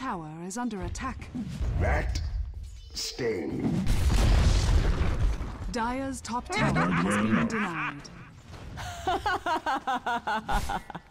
tower is under attack. That sting. Dire's top tower has been denied.